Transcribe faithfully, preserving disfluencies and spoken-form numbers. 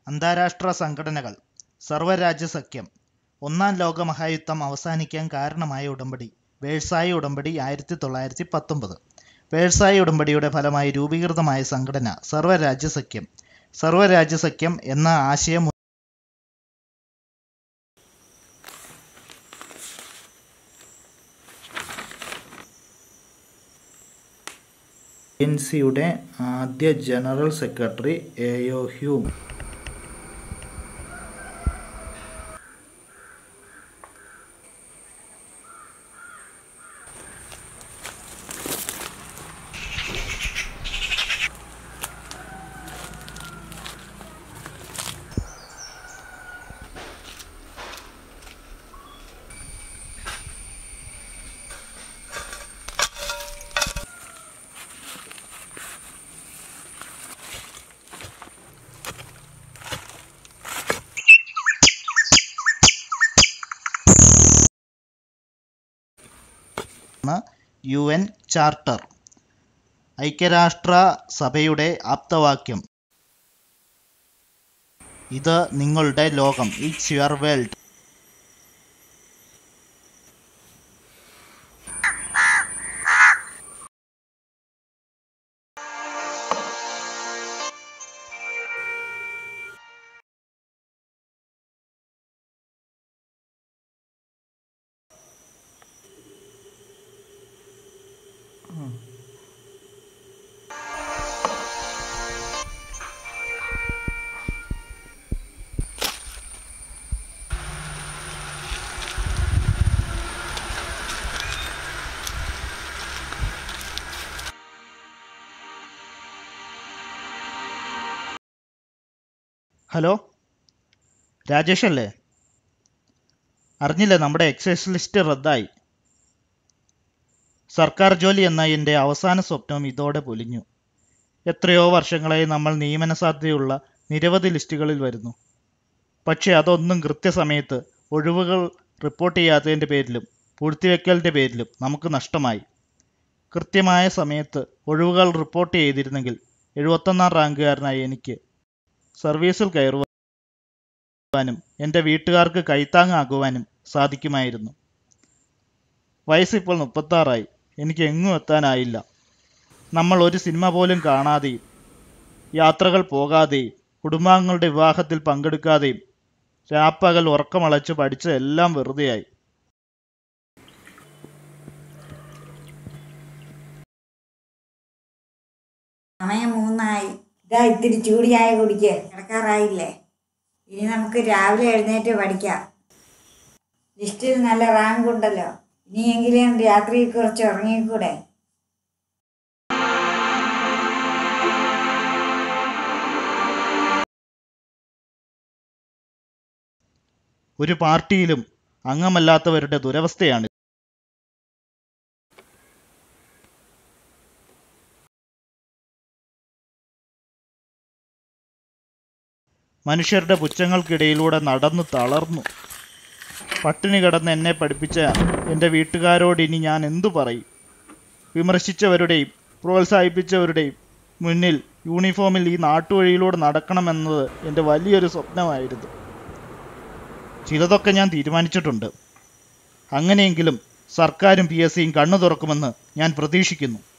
അന്താരാഷ്ട്ര സംഘടനകൾ, സർവ്വരാജ്യ സഖ്യം, ഒന്നാം ലോക മഹായുദ്ധം അവസാനിക്കാൻ കാരണമായ ഉടമ്പടി, വേഴ്സായി ഉടമ്പടി ആയിരത്തി തൊള്ളായിരത്തി പത്തൊമ്പത്. വേഴ്സായി ഉടമ്പടിയുടെ ഫലമായി രൂപീകൃതമായ സംഘടന സർവ്വരാജ്യ സഖ്യം. സർവ്വരാജ്യ സഖ്യം എന്ന ആശയം എൻ സിയുടെ ആദ്യ general secretary A O Hume. U N charter, ഐക്യരാഷ്ട്ര സഭയുടെ ആപ്തവാക്യം. ഇത് നിങ്ങളുടെ ലോകം. It's your world. Hello, Rajesh അല്ലേ? അറിഞ്ഞില്ലേ, നമ്മുടെ എക്സൈസ് ലിസ്റ്റ് റദ്ദായി. സർക്കാർ ജോലി എന്ന എൻ്റെ അവസാന സ്വപ്നം ഇതോടെ പൊലിഞ്ഞു. എത്രയോ വർഷങ്ങളായി നമ്മൾ നിയമന സാധ്യതയുള്ള നിരവധി ലിസ്റ്റുകളിൽ വരുന്നു. പക്ഷേ അതൊന്നും കൃത്യസമയത്ത് ഒഴിവുകൾ റിപ്പോർട്ട് ചെയ്യാത്തതിൻ്റെ പേരിലും പൂഴ്ത്തിവെക്കലിൻ്റെ പേരിലും നമുക്ക് നഷ്ടമായി. കൃത്യമായ സമയത്ത് ഒഴിവുകൾ റിപ്പോർട്ട് ചെയ്തിരുന്നെങ്കിൽ എഴുപത്തൊന്നാം റാങ്കുകാരനായി എനിക്ക് സർവീസിൽ കയറുവാനും എൻ്റെ വീട്ടുകാർക്ക് കൈത്താങ്ങാകുവാനും സാധിക്കുമായിരുന്നു. വയസ്സിപ്പോൾ മുപ്പത്താറായി. എനിക്ക് എങ്ങും എത്താനായില്ല. നമ്മൾ ഒരു സിനിമ പോലും കാണാതെയും യാത്രകൾ പോകാതെയും കുടുംബാംഗങ്ങളുടെ വിവാഹത്തിൽ പങ്കെടുക്കാതെയും രാപ്പകൽ ഉറക്കമളച്ച് പഠിച്ച എല്ലാം വെറുതെയായി. സമയം മൂന്നായി. ഇതാ ഇത്തിരി ചൂടിയായ കുടിക്ക്. കിടക്കാറായില്ലേ? ഇനി നമുക്ക് രാവിലെ എഴുന്നേറ്റ് പഠിക്കാം. ലിസ്റ്റിൽ നല്ല റാങ്ക് ഉണ്ടല്ലോ. ഇനിയെങ്കിലും രാത്രി കുറച്ച് ഉറങ്ങിക്കൂടെ? ഒരു പാർട്ടിയിലും അംഗമല്ലാത്തവരുടെ ദുരവസ്ഥയാണ്. മനുഷ്യരുടെ പുച്ഛങ്ങൾക്കിടയിലൂടെ നടന്നു തളർന്നു. പട്ടിണി കിടന്ന് എന്നെ പഠിപ്പിച്ച എൻ്റെ വീട്ടുകാരോട് ഇനി ഞാൻ എന്തു പറയും? വിമർശിച്ചവരുടെയും പ്രോത്സാഹിപ്പിച്ചവരുടെയും മുന്നിൽ യൂണിഫോമിൽ ഈ നാട്ടുവഴിയിലൂടെ നടക്കണമെന്നത് എൻ്റെ വലിയൊരു സ്വപ്നമായിരുന്നു. ചിലതൊക്കെ ഞാൻ തീരുമാനിച്ചിട്ടുണ്ട്. അങ്ങനെയെങ്കിലും സർക്കാരും പി എസ് സിയും കണ്ണു തുറക്കുമെന്ന് ഞാൻ പ്രതീക്ഷിക്കുന്നു.